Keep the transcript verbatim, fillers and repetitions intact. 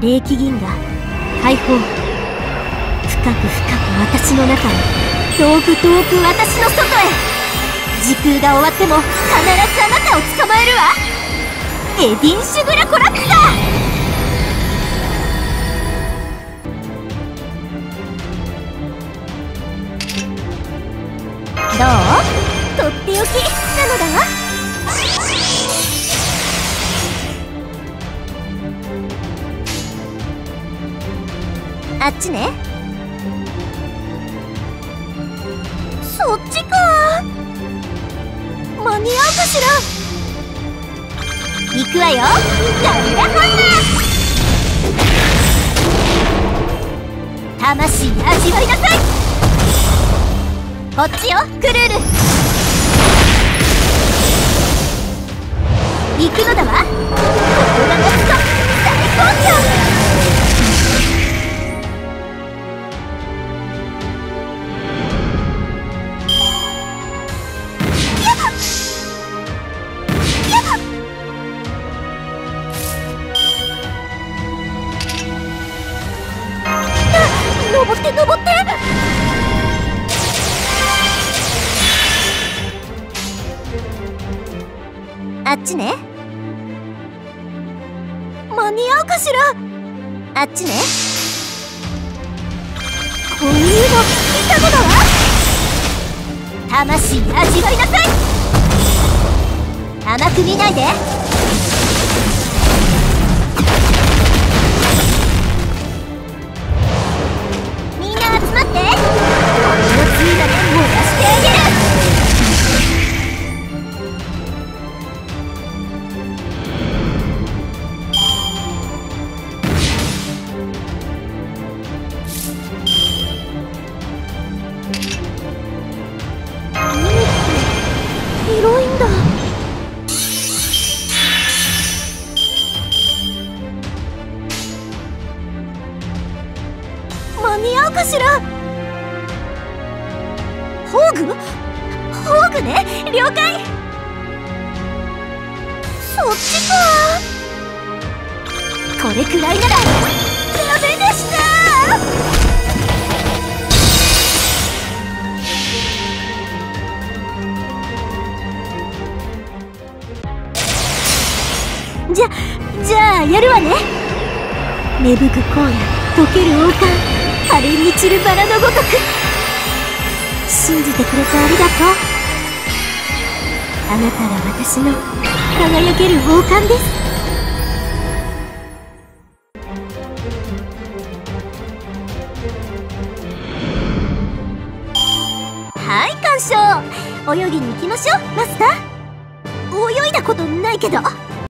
霊気銀河解放。深く深く私の中へ、遠く遠く私の外へ。時空が終わっても必ずあなたを捕まえるわ。エディンシュグラコラプサー。どう？とっておきなのだわ。あっちね。そっちか。間に合うかしら。行くわよ。ダイヤハンマー。魂味わいなさい。こっちよクルール。行くのだわ。ここが夏の最高潮。登って登って。あっちね。間に合うかしら。あっちね。こういうの見たのだわ。魂味わいなさい。甘く見ないで。集まって。俺のついだで燃やしてあげる。広いんだ。間に合うかしら。ホーグ？ホーグね。了解。そっちか。これくらいならダメでした。じゃじゃあやるわね。芽吹く荒野、溶ける王冠、可憐に散るバラのごとく。信じてくれてありがとう。あなたが私の輝ける王冠です。はい、鑑賞。泳ぎに行きましょうマスター。泳いだことないけど。